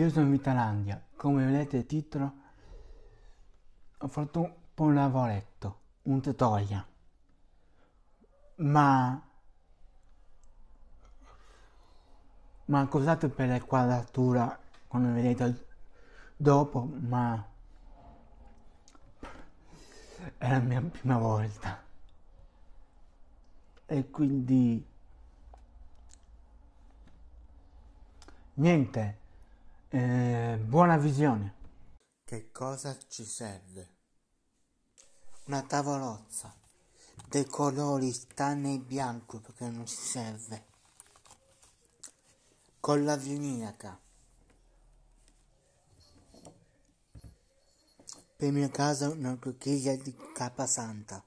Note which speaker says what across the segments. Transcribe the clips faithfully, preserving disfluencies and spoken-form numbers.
Speaker 1: Io sono in Vitalandia, come vedete il titolo, ho fatto un po' un lavoretto, un tutorial, ma, ma scusate per la quadratura quando vedete dopo, ma è la mia prima volta e quindi niente, eh, buona visione. Che cosa ci serve? Una tavolozza, dei colori tranne il bianco perché non ci serve, con la viniaca, per il mio caso una conchiglia di capasanta,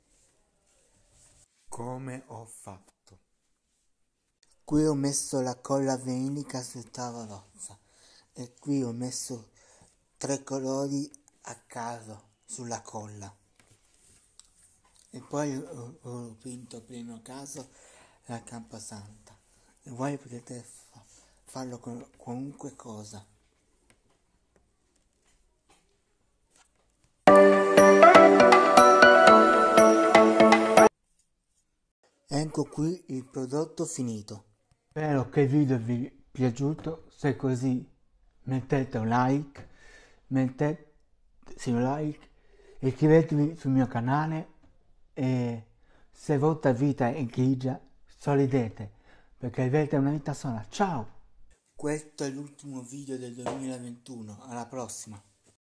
Speaker 1: come ho fatto. Qui ho messo la colla vinica sul tavolozza e qui ho messo tre colori a caso sulla colla. E poi ho, ho dipinto per il mio caso la Camposanta. E voi potete fa farlo con qualunque cosa. Ecco qui il prodotto finito. Spero che il video vi è piaciuto. Se è così mettete un like, mettete sì, un like, iscrivetevi sul mio canale. E se la vostra vita è grigia, sorridete, perché avete una vita sola. Ciao! Questo è l'ultimo video del duemilaventuno, alla prossima!